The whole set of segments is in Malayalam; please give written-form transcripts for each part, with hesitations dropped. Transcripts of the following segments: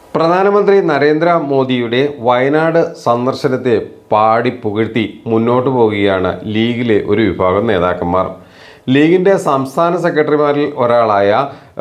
പ്രധാനമന്ത്രി നരേന്ദ്ര മോദിയുടെ വയനാട് സന്ദർശനത്തെ പാടി പുകഴ്ത്തി മുന്നോട്ടു പോവുകയാണ് ലീഗിലെ ഒരു വിഭാഗം നേതാക്കന്മാർ. ലീഗിൻ്റെ സംസ്ഥാന സെക്രട്ടറിമാരിൽ ഒരാളായ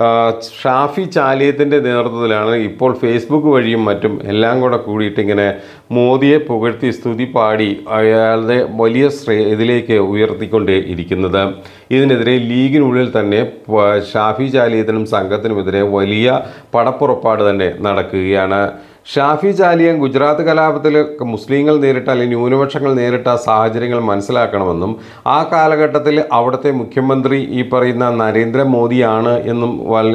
ഷാഫി ചാലിയത്തിൻ്റെ നേതൃത്വത്തിലാണ് ഇപ്പോൾ ഫേസ്ബുക്ക് വഴിയും മറ്റും എല്ലാം കൂടെ കൂടിയിട്ട് ഇങ്ങനെ മോദിയെ പുകഴ്ത്തി സ്തുതി പാടി അയാളുടെ വലിയ ഇതിലേക്ക് ഉയർത്തിക്കൊണ്ടേ ഇരിക്കുന്നത്. ഇതിനെതിരെ ലീഗിനുള്ളിൽ തന്നെ ഷാഫി ചാലിയത്തിനും സംഘത്തിനുമെതിരെ വലിയ പടപ്പുറപ്പാട് തന്നെ നടക്കുകയാണ്. ഷാഫി ചാലിയൻ ഗുജറാത്ത് കലാപത്തിൽ മുസ്ലിങ്ങൾ നേരിട്ട അല്ലെങ്കിൽ ന്യൂനപക്ഷങ്ങൾ നേരിട്ട സാഹചര്യങ്ങൾ മനസ്സിലാക്കണമെന്നും ആ കാലഘട്ടത്തിൽ അവിടുത്തെ മുഖ്യമന്ത്രി ഈ പറയുന്ന നരേന്ദ്രമോദിയാണ് എന്നും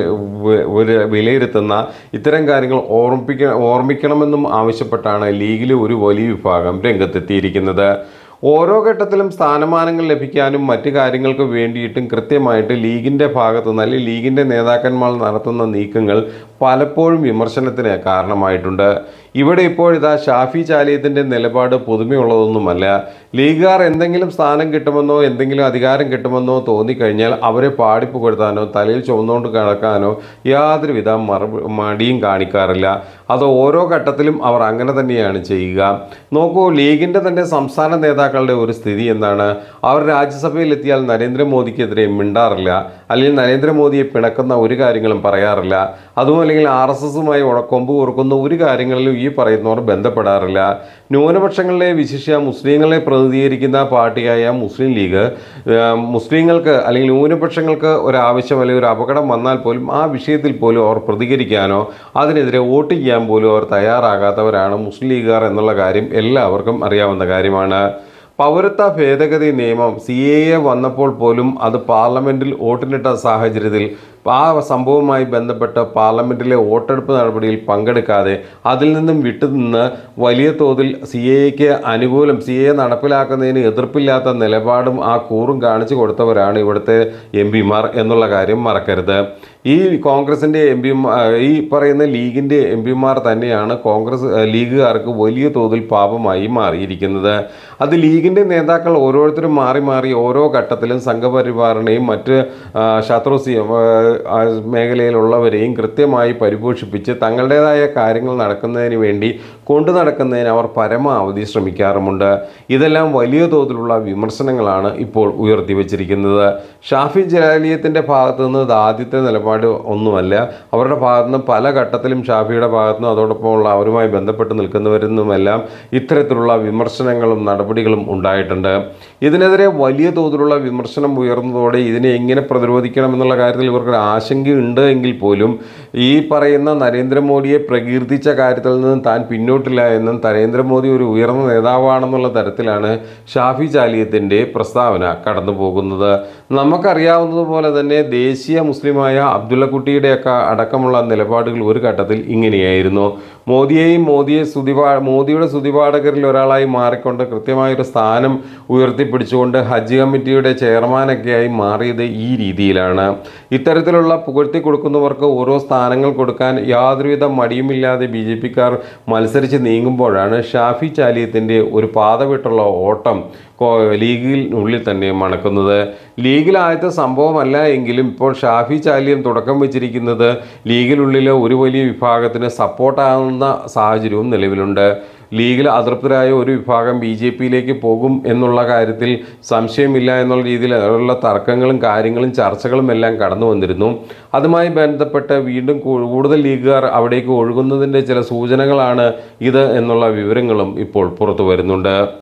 വിലയിരുത്തുന്ന ഇത്തരം കാര്യങ്ങൾ ഓർമ്മിക്കണമെന്നും ആവശ്യപ്പെട്ടാണ് ലീഗിലെ ഒരു വലിയ വിഭാഗം രംഗത്തെത്തിയിരിക്കുന്നത്. ഓരോ ഘട്ടത്തിലും സ്ഥാനമാനങ്ങൾ ലഭിക്കാനും മറ്റു കാര്യങ്ങൾക്ക് വേണ്ടിയിട്ടും കൃത്യമായിട്ട് ലീഗിൻ്റെ ഭാഗത്തു നിന്ന് അല്ലെങ്കിൽ ലീഗിൻ്റെ നേതാക്കന്മാർ നടത്തുന്ന നീക്കങ്ങൾ പലപ്പോഴും വിമർശനത്തിന് കാരണമായിട്ടുണ്ട്. ഇവിടെ ഇപ്പോഴിതാ ഷാഫി ചാലിയത്തിൻ്റെ നിലപാട് പുതുമയുള്ളതൊന്നുമല്ല. ലീഗുകാർ എന്തെങ്കിലും സ്ഥാനം കിട്ടുമെന്നോ എന്തെങ്കിലും അധികാരം കിട്ടുമെന്നോ തോന്നിക്കഴിഞ്ഞാൽ അവരെ പാടിപ്പുകൊടുത്താനോ തലയിൽ ചുമന്നുകൊണ്ട് കിടക്കാനോ യാതൊരുവിധ മടിയും കാണിക്കാറില്ല. അത് ഓരോ ഘട്ടത്തിലും അവർ അങ്ങനെ തന്നെയാണ് ചെയ്യുക. നോക്കൂ, ലീഗിൻ്റെ തന്നെ സംസ്ഥാന നേതാക്കളുടെ ഒരു സ്ഥിതി എന്താണ്? അവർ രാജ്യസഭയിലെത്തിയാൽ നരേന്ദ്രമോദിക്കെതിരെ മിണ്ടാറില്ല, അല്ലെങ്കിൽ നരേന്ദ്രമോദിയെ പിണക്കുന്ന ഒരു കാര്യങ്ങളും പറയാറില്ല. അതും അല്ലെങ്കിൽ RSSുമായി കൊമ്പ് കോർക്കുന്ന ഒരു കാര്യങ്ങളിലും ഈ പറയുന്നവർ ബന്ധപ്പെടാറില്ല. ന്യൂനപക്ഷങ്ങളെ വിശിഷ്യ മുസ്ലിങ്ങളെ പ്രതിനിധീകരിക്കുന്ന പാർട്ടിയായ മുസ്ലിം ലീഗ് മുസ്ലിങ്ങൾക്ക് അല്ലെങ്കിൽ ന്യൂനപക്ഷങ്ങൾക്ക് ഒരാവശ്യം അല്ലെങ്കിൽ ഒരു അപകടം വന്നാൽ പോലും ആ വിഷയത്തിൽ പോലും അവർ പ്രതികരിക്കാനോ അതിനെതിരെ വോട്ട് ചെയ്യാൻ പോലും അവർ തയ്യാറാകാത്തവരാണ് മുസ്ലിം ലീഗുകാർ എന്നുള്ള കാര്യം എല്ലാവർക്കും അറിയാവുന്ന കാര്യമാണ്. പൗരത്വ ഭേദഗതി നിയമം CAA വന്നപ്പോൾ പോലും അത് പാർലമെൻറ്റിൽ വോട്ടിനിട്ട സാഹചര്യത്തിൽ ആ സംഭവവുമായി ബന്ധപ്പെട്ട് പാർലമെൻറ്റിലെ വോട്ടെടുപ്പ് നടപടിയിൽ പങ്കെടുക്കാതെ അതിൽ നിന്നും വിട്ടുനിന്ന് വലിയ തോതിൽ CAAക്ക് അനുകൂലം CAA നടപ്പിലാക്കുന്നതിന് എതിർപ്പില്ലാത്ത നിലപാടും ആ കൂറും കാണിച്ചു കൊടുത്തവരാണ് ഇവിടുത്തെ MP മാർ എന്നുള്ള കാര്യം മറക്കരുത്. ഈ കോൺഗ്രസിൻ്റെ ഈ പറയുന്ന ലീഗിൻ്റെ MP മാർ തന്നെയാണ് ലീഗുകാർക്ക് വലിയ തോതിൽ പാപമായി മാറിയിരിക്കുന്നത്. അത് ലീഗിൻ്റെ നേതാക്കൾ ഓരോരുത്തരും മാറി മാറി ഓരോ ഘട്ടത്തിലും സംഘപരിവാറിനെയും മറ്റ് ശത്രു മേഖലയിലുള്ളവരെയും കൃത്യമായി പരിപോഷിപ്പിച്ച് തങ്ങളുടേതായ കാര്യങ്ങൾ നടക്കുന്നതിന് വേണ്ടി കൊണ്ടു നടക്കുന്നതിന് അവർ പരമാവധി ശ്രമിക്കാറുമുണ്ട്. ഇതെല്ലാം വലിയ തോതിലുള്ള വിമർശനങ്ങളാണ് ഇപ്പോൾ ഉയർത്തി വച്ചിരിക്കുന്നത്. ഷാഫി ചാലിയത്തിൻ്റെ ഭാഗത്തു നിന്ന് ഇത് ആദ്യത്തെ നിലപാട് ഒന്നുമല്ല. അവരുടെ ഭാഗത്തു നിന്ന് പല ഘട്ടത്തിലും ഷാഫിയുടെ ഭാഗത്തു നിന്നും അതോടൊപ്പമുള്ള അവരുമായി ബന്ധപ്പെട്ട് നിൽക്കുന്നവരിൽ നിന്നുമെല്ലാം ഇത്തരത്തിലുള്ള വിമർശനങ്ങളും നടപടികളും ഉണ്ടായിട്ടുണ്ട്. ഇതിനെതിരെ വലിയ തോതിലുള്ള വിമർശനം ഉയർന്നതോടെ ഇതിനെ എങ്ങനെ പ്രതിരോധിക്കണമെന്നുള്ള കാര്യത്തിൽ ഇവർക്ക് ആശങ്കയുണ്ട് എങ്കിൽ പോലും ഈ പറയുന്ന നരേന്ദ്രമോദിയെ പ്രകീർത്തിച്ച കാര്യത്തിൽ നിന്നും താൻ പിന്നോട്ടില്ല എന്നും നരേന്ദ്രമോദി ഒരു ഉയർന്ന നേതാവാണെന്നുള്ള തരത്തിലാണ് ഷാഫി ചാലിയത്തിൻ്റെ പ്രസ്താവന കടന്നു പോകുന്നത്. നമുക്കറിയാവുന്നതുപോലെ തന്നെ ദേശീയ മുസ്ലിമായ അബ്ദുള്ളക്കുട്ടിയുടെയൊക്കെ അടക്കമുള്ള നിലപാടുകൾ ഒരു ഘട്ടത്തിൽ ഇങ്ങനെയായിരുന്നു. മോദിയുടെ സ്തുതിപാഠകരിൽ ഒരാളായി മാറിക്കൊണ്ട് കൃത്യമായൊരു സ്ഥാനം ഉയർത്തിപ്പിടിച്ചുകൊണ്ട് ഹജ്ജ് കമ്മിറ്റിയുടെ ചെയർമാനൊക്കെയായി മാറിയത് ഈ രീതിയിലാണ്. ഇത്തരത്തിലുള്ള പുകഴ്ത്തി കൊടുക്കുന്നവർക്ക് ഓരോ സ്ഥാനങ്ങൾ കൊടുക്കാൻ യാതൊരുവിധ മടിയുമില്ലാതെ BJPക്കാർ മത്സരിച്ച് നീങ്ങുമ്പോഴാണ് ഷാഫി ചാലിയത്തിൻ്റെ ഒരു പാത വിട്ടുള്ള ഓട്ടം ലീഗിനുള്ളിൽ തന്നെ മണക്കുന്നത്. ലീഗിലാദ്യത്തെ സംഭവമല്ല എങ്കിലും ഇപ്പോൾ ഷാഫി ചാലിയം തുടക്കം വെച്ചിരിക്കുന്നത് ലീഗിനുള്ളിലെ ഒരു വലിയ വിഭാഗത്തിന് സപ്പോർട്ടാകുന്ന സാഹചര്യവും നിലവിലുണ്ട്. ലീഗിൽ അതൃപ്തരായ ഒരു വിഭാഗം BJPയിലേക്ക് പോകും എന്നുള്ള കാര്യത്തിൽ സംശയമില്ല എന്നുള്ള രീതിയിലുള്ള തർക്കങ്ങളും കാര്യങ്ങളും ചർച്ചകളും എല്ലാം കടന്നു വന്നിരുന്നു. അതുമായി ബന്ധപ്പെട്ട് വീണ്ടും കൂടുതൽ ലീഗുകാർ അവിടേക്ക് ഒഴുകുന്നതിൻ്റെ ചില സൂചനകളാണ് ഇത് എന്നുള്ള വിവരങ്ങളും ഇപ്പോൾ പുറത്തു വരുന്നുണ്ട്.